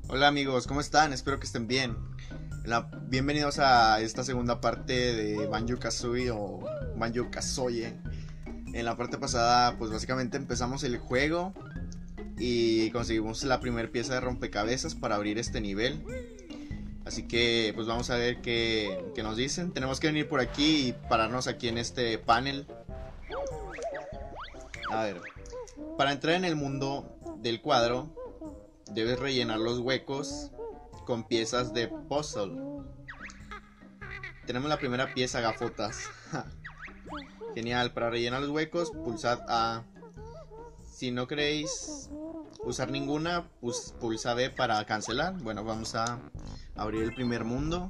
Hola amigos, ¿cómo están? Espero que estén bien. Bienvenidos a esta segunda parte de Banjo-Kazooie o Banjo-Kazooie. En la parte pasada, pues básicamente empezamos el juego y conseguimos la primera pieza de rompecabezas para abrir este nivel. Así que pues vamos a ver qué nos dicen. Tenemos que venir por aquí y pararnos aquí en este panel. A ver, para entrar en el mundo del cuadro debes rellenar los huecos con piezas de puzzle. Tenemos la primera pieza, gafotas. Genial, para rellenar los huecos pulsad A. Si no queréis usar ninguna, pues pulsa B para cancelar. Bueno, vamos a abrir el primer mundo.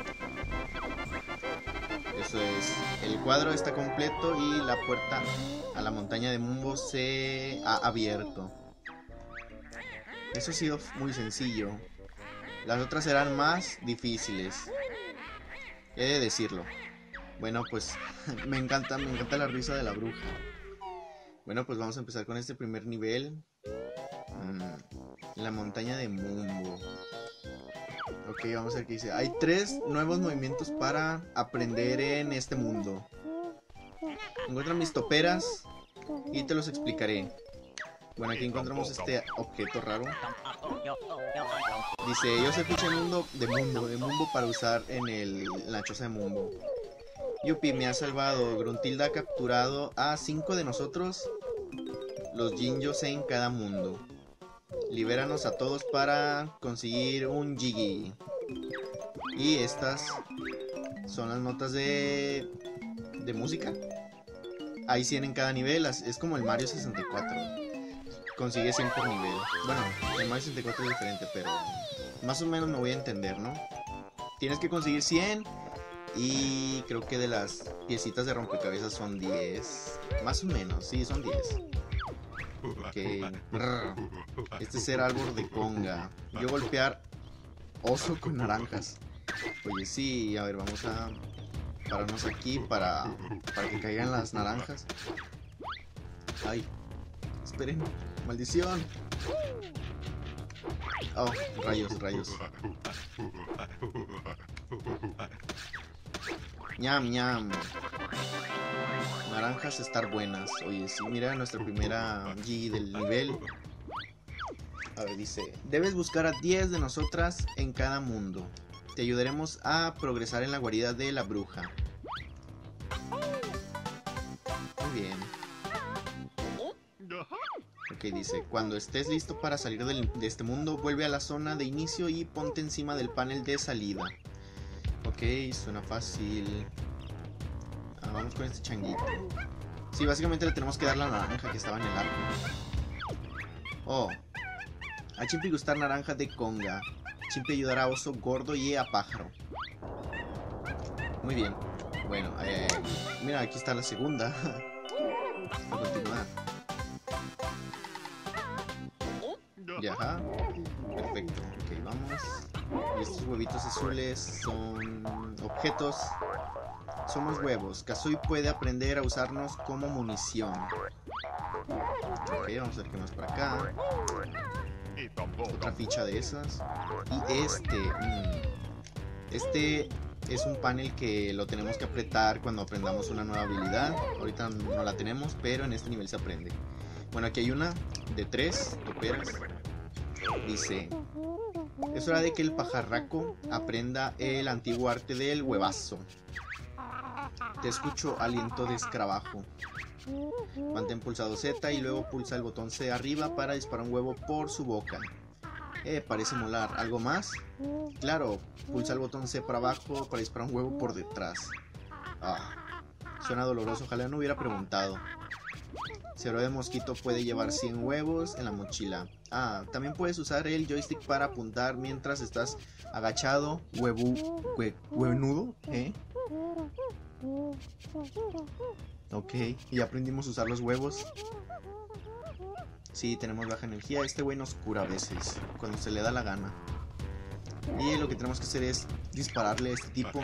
Eso es, el cuadro está completo y la puerta a la montaña de Mumbo se ha abierto. Eso ha sido muy sencillo. Las otras serán más difíciles, he de decirlo. Bueno, pues me encanta la risa de la bruja. Bueno, pues vamos a empezar con este primer nivel. La montaña de Mumbo. Ok, vamos a ver qué dice. Hay 3 nuevos movimientos para aprender en este mundo. Encuentra mis toperas y te los explicaré. Bueno, aquí encontramos este objeto raro. Dice, yo sé ficha de Mumbo para usar en la choza de Mumbo. Yupi, me ha salvado. Gruntilda ha capturado a 5 de nosotros, los Jinjos en cada mundo. Libéranos a todos para conseguir un Jiggy. Y estas son las notas de música. Hay 100 en cada nivel, es como el Mario 64. Consigue 100 por nivel. Bueno, el Mario 64 es diferente, pero más o menos me voy a entender, ¿no? Tienes que conseguir 100 y creo que de las piecitas de rompecabezas son 10. Más o menos, sí, son 10. Ok. Este es el árbol de conga. Yo golpear oso con naranjas. Oye, sí, a ver, vamos a pararnos aquí para que caigan las naranjas. Ay, esperen, maldición. Oh, rayos. Ñam, ñam. Naranjas estar buenas. Oye, sí, mira nuestra primera G del nivel. A ver, dice, debes buscar a 10 de nosotras en cada mundo. Te ayudaremos a progresar en la guarida de la bruja. Muy bien. Ok, dice, cuando estés listo para salir de este mundo, vuelve a la zona de inicio y ponte encima del panel de salida. Ok, suena fácil. Vamos con este changuito. Sí, básicamente le tenemos que dar la naranja que estaba en el arco. Oh. A Chimpi gustar naranja de conga. Chimpi ayudará a oso gordo y a pájaro. Muy bien. Bueno, mira, aquí está la segunda. A continuar. Ya, perfecto. Ok, vamos. Y estos huevitos azules son objetos. Somos huevos. Kazooie puede aprender a usarnos como munición. Ok, vamos a ver qué más por acá. Otra ficha de esas. Y este es un panel que lo tenemos que apretar cuando aprendamos una nueva habilidad. Ahorita no la tenemos, pero en este nivel se aprende. Bueno, aquí hay una de 3 toperas. Dice, es hora de que el pajarraco aprenda el antiguo arte del huevazo. Te escucho, aliento de escarabajo. Mantén pulsado Z y luego pulsa el botón C arriba para disparar un huevo por su boca. Parece molar. ¿Algo más? Claro, pulsa el botón C para abajo para disparar un huevo por detrás. Suena doloroso, ojalá no hubiera preguntado. Cero de mosquito puede llevar 100 huevos en la mochila. También puedes usar el joystick para apuntar mientras estás agachado. Huevudo, Ok, y aprendimos a usar los huevos. Sí, tenemos baja energía. Este güey nos cura a veces, cuando se le da la gana. Y lo que tenemos que hacer es dispararle a este tipo.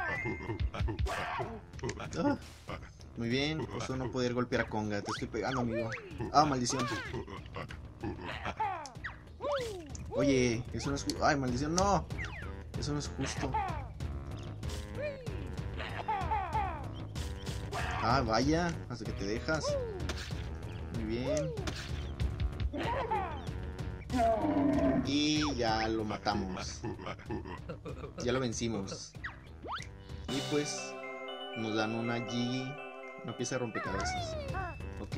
Muy bien, uso no poder golpear a Conga. Te estoy pegando, amigo. Maldición. Oye, eso no es justo. Ay, maldición, no. Eso no es justo. Ah, vaya, hasta que te dejas. Muy bien. Y ya lo matamos. Ya lo vencimos. Y pues nos dan una Gigi, una pieza de rompecabezas. Ok,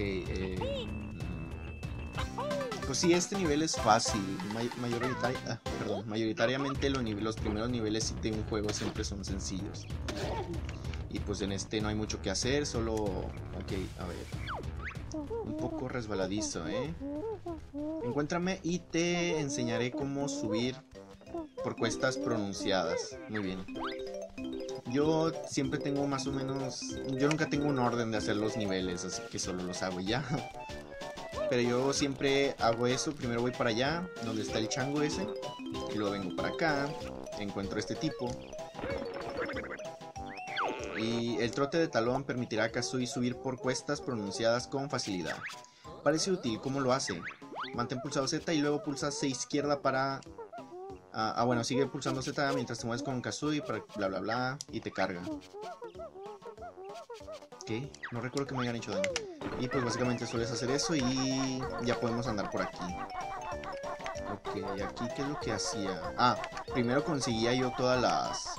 pues sí, este nivel es fácil. Mayoritariamente los primeros niveles de un juego siempre son sencillos. Y pues en este no hay mucho que hacer, solo... Ok, a ver. Un poco resbaladizo, Encuéntrame y te enseñaré cómo subir por cuestas pronunciadas. Muy bien. Yo siempre tengo más o menos... Yo nunca tengo un orden de hacer los niveles, así que solo los hago y ya. Pero yo siempre hago eso. Primero voy para allá, donde está el chango ese. Y luego vengo para acá. Encuentro a este tipo. Y el trote de talón permitirá a Kazooie subir por cuestas pronunciadas con facilidad. Parece útil. ¿Cómo lo hace? Mantén pulsado Z y luego pulsa C izquierda para... bueno, sigue pulsando Z mientras te mueves con Kazooie para bla bla bla y te carga. ¿Qué? No recuerdo que me hayan hecho daño. Y pues básicamente sueles hacer eso y ya podemos andar por aquí. Ok, aquí ¿qué es lo que hacía? Primero conseguía yo todas las...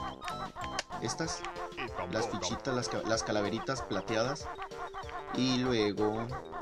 las fichitas, las calaveritas plateadas. Y luego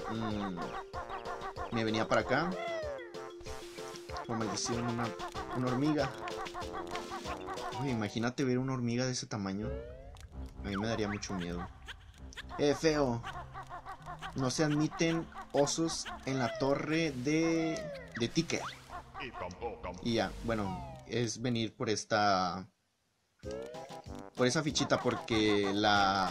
me venía para acá. Oh, maldición, una hormiga. Uy, imagínate ver una hormiga de ese tamaño. A mí me daría mucho miedo. Feo. No se admiten osos en la torre de ticket. Y ya, bueno, es venir por esta... por esa fichita porque ¿la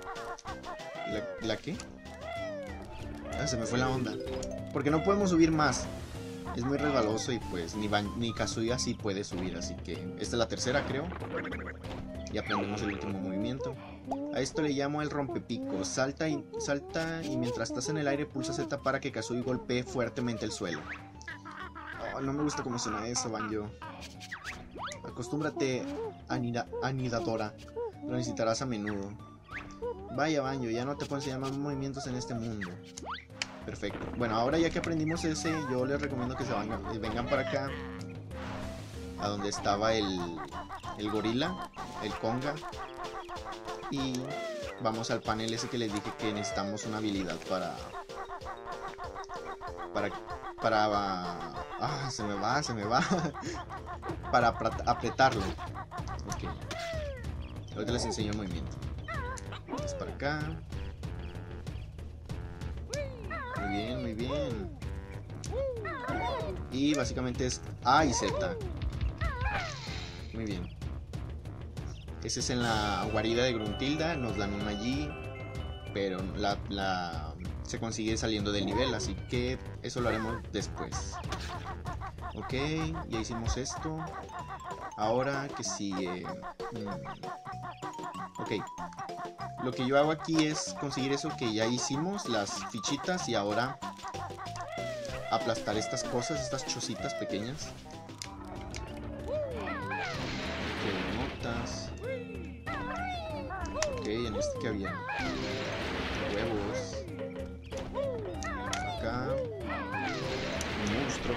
qué? Se me fue la onda. Porque no podemos subir más. Es muy resbaloso y pues ni Kazooie así puede subir, así que esta es la tercera, creo. Y aprendemos el último movimiento. A esto le llamo el rompepicos. Salta y mientras estás en el aire pulsa Z para que Kazooie golpee fuertemente el suelo. Oh, no me gusta cómo suena eso, Banjo. Acostúmbrate, anidadora. Lo necesitarás a menudo. Vaya, Banjo, ya no te puedo enseñar más movimientos en este mundo. Perfecto. Bueno, ahora ya que aprendimos ese, yo les recomiendo que vengan para acá. A donde estaba el gorila, el conga. Y vamos al panel ese que les dije que necesitamos una habilidad para se me va. Para apretarlo. Ok. Ahorita les enseño el movimiento. Es para acá. Muy bien. Y básicamente es A y Z. Muy bien. Ese es en la guarida de Gruntilda. Nos dan una allí. Pero se consigue saliendo del nivel. Así que eso lo haremos después. Ok, ya hicimos esto. Ahora que sigue. Ok. Lo que yo hago aquí es conseguir eso que ya hicimos, las fichitas, y ahora aplastar estas cosas, estas chocitas pequeñas. Notas. Ok, en este que había huevos. Acá un monstruo.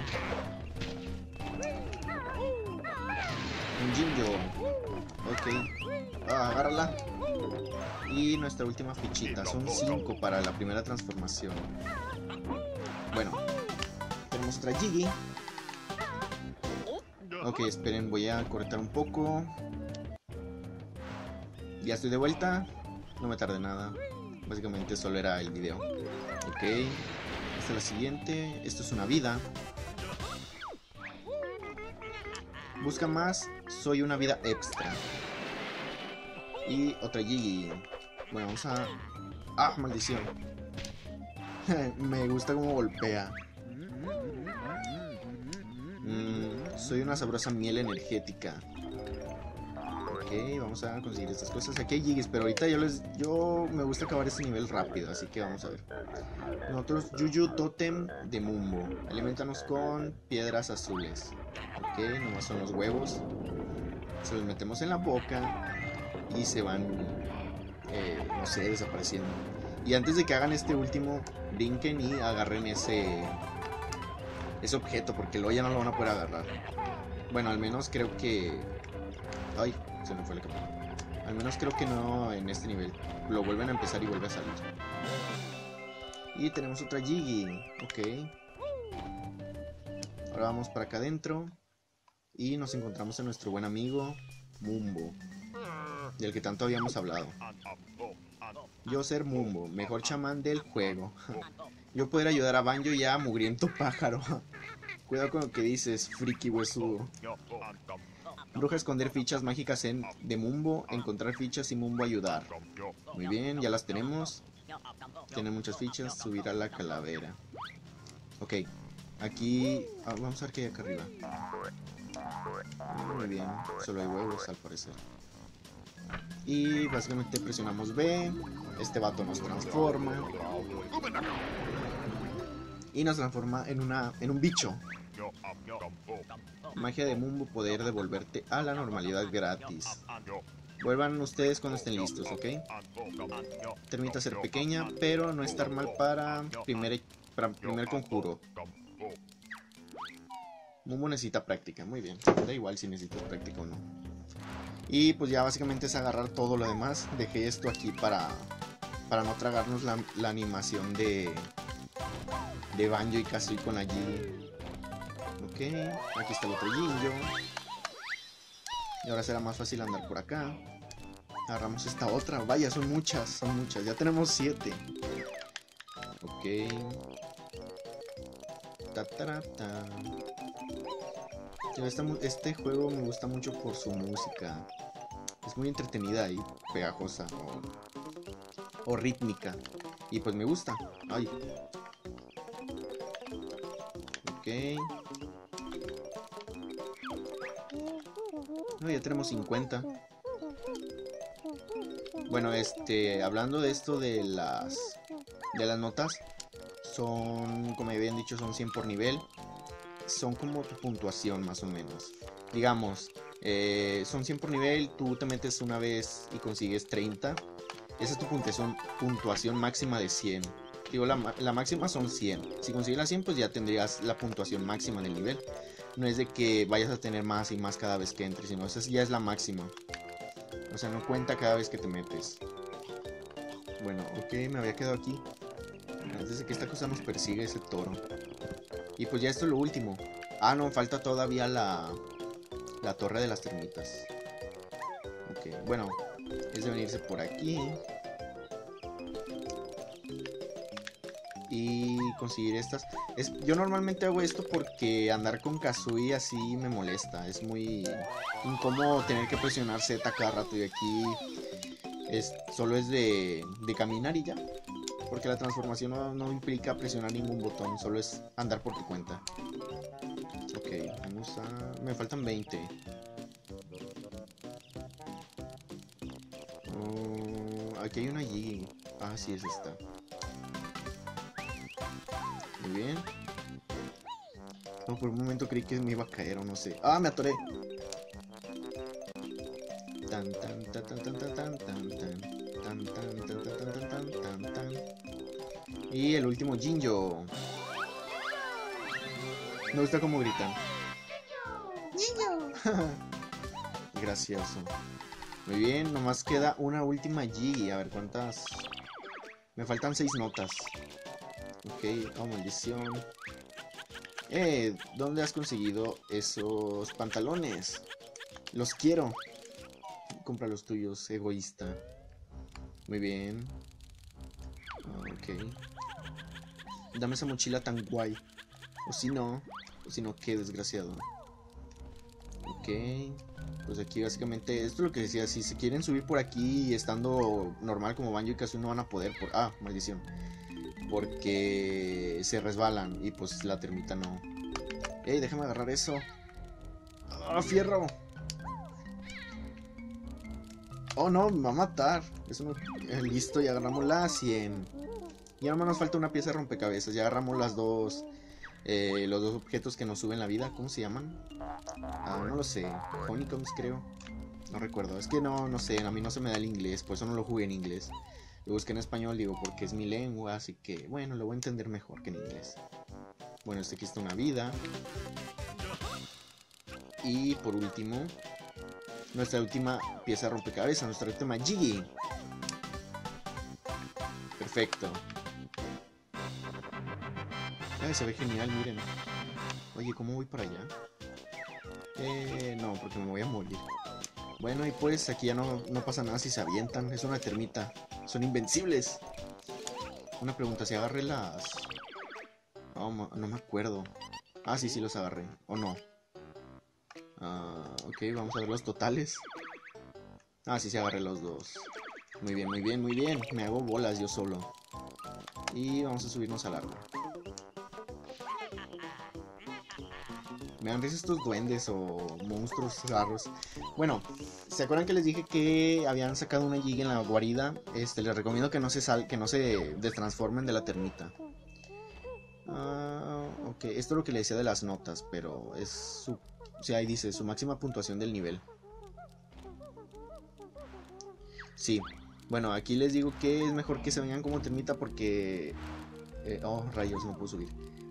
Un Jinjo. Ok. Agárrala. Y nuestra última fichita. Son 5 para la primera transformación. Bueno. Tenemos otra Gigi. Ok, esperen, voy a cortar un poco. Ya estoy de vuelta. No me tardé nada. Básicamente solo era el video. Ok. Esta es la siguiente. Esto es una vida. Busca más. Soy una vida extra. Y otra Gigi. Bueno, vamos a... maldición. Me gusta cómo golpea. Soy una sabrosa miel energética. Ok, vamos a conseguir estas cosas. Aquí hay Gigis, pero ahorita yo me gusta acabar este nivel rápido, así que vamos a ver. Nosotros, Yuyu Totem de Mumbo. Alimentanos con piedras azules. Ok, nomás son los huevos. Se los metemos en la boca y se van, no sé, desapareciendo. Y antes de que hagan este último, brinquen y agarren ese objeto, porque luego ya no lo van a poder agarrar. Bueno, al menos creo que... Ay, se me fue la cámara. Al menos creo que no en este nivel. Lo vuelven a empezar y vuelve a salir. Y tenemos otra Jiggy. Ok. Ahora vamos para acá adentro. Y nos encontramos a nuestro buen amigo Mumbo, del que tanto habíamos hablado. Yo ser Mumbo, mejor chamán del juego. Yo poder ayudar a Banjo y a Mugriento Pájaro. Cuidado con lo que dices, friki huesudo. Bruja esconder fichas mágicas de Mumbo, encontrar fichas y Mumbo ayudar. Muy bien, ya las tenemos. Tiene muchas fichas, subir a la calavera. Ok, aquí... vamos a ver qué hay acá arriba. Muy bien, solo hay huevos al parecer. Y básicamente presionamos B. Este vato nos transforma. Y nos transforma en un bicho. Magia de Mumbo, poder devolverte a la normalidad gratis. Vuelvan ustedes cuando estén listos, ¿ok? Termita ser pequeña, pero no estar mal para primer conjuro. Mumbo necesita práctica, muy bien. Da igual si necesitas práctica o no. Y pues ya básicamente es agarrar todo lo demás. Dejé esto aquí para no tragarnos la animación de Banjo y Kazooie con la G. Ok, aquí está el otro Jinjo. Y ahora será más fácil andar por acá. Agarramos esta otra. Vaya, son muchas. Ya tenemos 7. Ok. Este juego me gusta mucho por su música. Es muy entretenida y pegajosa. O rítmica. Y pues me gusta. Ay. Ok. No, ya tenemos 50. Bueno, hablando de esto de las notas, son, como me habían dicho, son 100 por nivel. Son como tu puntuación más o menos. Digamos, son 100 por nivel, tú te metes una vez y consigues 30. Esa es tu puntuación máxima de 100. Digo, la máxima son 100. Si consigues la 100, pues ya tendrías la puntuación máxima del nivel. No es de que vayas a tener más y más cada vez que entres, sino esa ya es la máxima. O sea, no cuenta cada vez que te metes. Bueno, ok, me había quedado aquí antes de que esta cosa nos persiga, ese toro. Y pues ya esto es lo último. Ah, no, falta todavía la torre de las termitas. Ok, bueno, es de venirse por aquí y conseguir estas. Yo normalmente hago esto porque andar con Kazooie así me molesta. Es muy incómodo tener que presionar Z cada rato, y aquí solo es de caminar y ya. Porque la transformación no implica presionar ningún botón, solo es andar por tu cuenta. Ok, vamos a... me faltan 20. Aquí hay una Jiggy. Ah, sí, es esta. Muy bien. No, por un momento creí que me iba a caer o no sé. ¡Ah, me atoré! Tan tan tan tan tan tan tan tan tan tan tan tan tan tan tan tan. Y el último Jinjo. Me gusta cómo gritan. ¡Jinjo! Gracioso. Muy bien, nomás queda una última Jiggy. A ver cuántas. Me faltan 6 notas. Ok, oh, maldición. ¿Dónde has conseguido esos pantalones? Los quiero. Compra los tuyos, egoísta. Muy bien. Ok. Dame esa mochila tan guay. O si no, qué desgraciado. Ok. Pues aquí básicamente esto es lo que decía. Si se quieren subir por aquí estando normal como Banjo y Kazooie, no van a poder por... Ah, maldición. Porque se resbalan y pues la termita no. Ey, déjame agarrar eso. ¡Ah, fierro! Oh no, me va a matar. Eso no... Listo, y agarramos la 100. Y ahora nos falta una pieza de rompecabezas. Ya agarramos los dos objetos que nos suben la vida. ¿Cómo se llaman? No lo sé. Honeycombs, creo. No recuerdo. Es que no sé. A mí no se me da el inglés. Por eso no lo jugué en inglés. Lo busqué en español, digo, porque es mi lengua. Así que, bueno, lo voy a entender mejor que en inglés. Bueno, aquí está una vida. Y por último, nuestra última pieza de rompecabezas. Nuestra última Jiggy. Perfecto. Ay, se ve genial, miren. Oye, ¿cómo voy para allá? No, porque me voy a morir. Bueno, y pues aquí ya no pasa nada si se avientan. Es una termita. Son invencibles. Una pregunta, si agarré las... Oh, no me acuerdo. Ah, sí, los agarré. ¿O no? Ok, vamos a ver los totales. Ah, sí, agarré los dos. Muy bien, muy bien, muy bien. Me hago bolas yo solo. Y vamos a subirnos al árbol. Me dan risa estos duendes o monstruos raros. Bueno, ¿se acuerdan que les dije que habían sacado una Jig en la guarida? Les recomiendo que no se destransformen de la termita. Ok, esto es lo que le decía de las notas, pero es su... O sea, ahí dice, su máxima puntuación del nivel. Sí, bueno, aquí les digo que es mejor que se vengan como termita porque... oh, rayos, no puedo subir.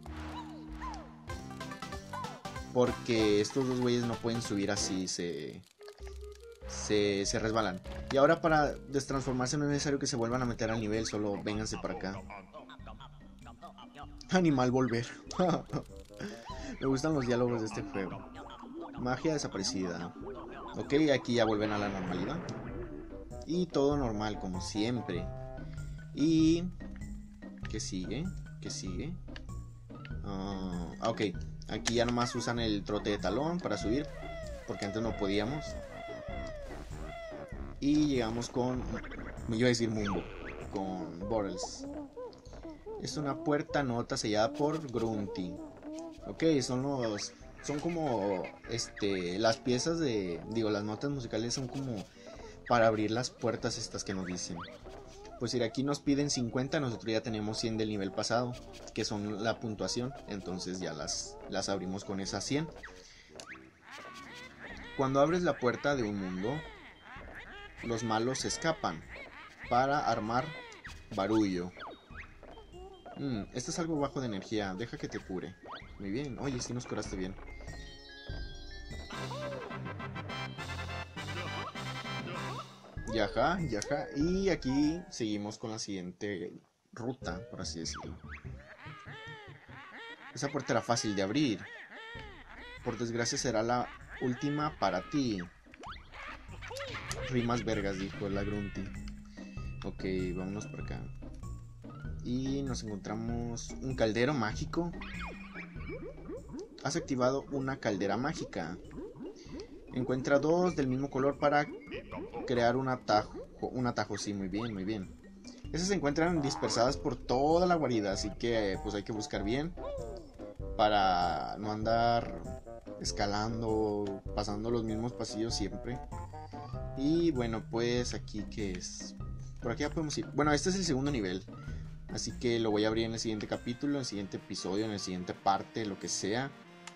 Porque estos dos güeyes no pueden subir así, se resbalan. Y ahora para destransformarse no es necesario que se vuelvan a meter al nivel, solo vénganse para acá. Animal volver. Me gustan los diálogos de este juego. Magia desaparecida. Ok, aquí ya vuelven a la normalidad. Y todo normal, como siempre. Y... ¿qué sigue? ¿Qué sigue? Ok, aquí ya nomás usan el trote de talón para subir, porque antes no podíamos. Y llegamos con... me iba a decir Mumbo. Con Borals. Es una puerta nota sellada por Grunty. Ok, son como las piezas de... digo, las notas musicales son como para abrir las puertas estas que nos dicen. Pues si aquí nos piden 50, nosotros ya tenemos 100 del nivel pasado, que son la puntuación, entonces ya las abrimos con esas 100. Cuando abres la puerta de un mundo, los malos escapan para armar barullo. Esto es algo bajo de energía, deja que te cure. Muy bien, oye, sí nos curaste bien. Yaja. Y aquí seguimos con la siguiente ruta, por así decirlo. Esa puerta era fácil de abrir. Por desgracia será la última para ti. Rimas vergas, dijo la Grunty. Ok, vámonos por acá. Y nos encontramos un caldero mágico. Has activado una caldera mágica. Encuentra dos del mismo color para crear un atajo, sí, muy bien, muy bien. Esas se encuentran dispersadas por toda la guarida, así que pues hay que buscar bien para no andar escalando, pasando los mismos pasillos siempre. Y bueno, pues aquí que es... por aquí ya podemos ir. Bueno, este es el segundo nivel, así que lo voy a abrir en el siguiente capítulo, en el siguiente episodio, en el siguiente parte, lo que sea.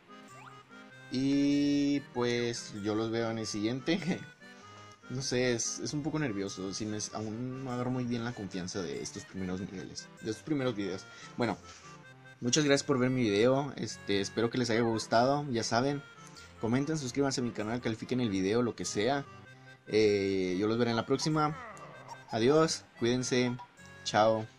Y pues yo los veo en el siguiente. No sé, es un poco nervioso. Aún no agarro muy bien la confianza de estos primeros niveles, de estos primeros videos. Bueno, muchas gracias por ver mi video. Espero que les haya gustado. Ya saben, comenten, suscríbanse a mi canal, califiquen el video, lo que sea. Yo los veré en la próxima. Adiós, cuídense. Chao.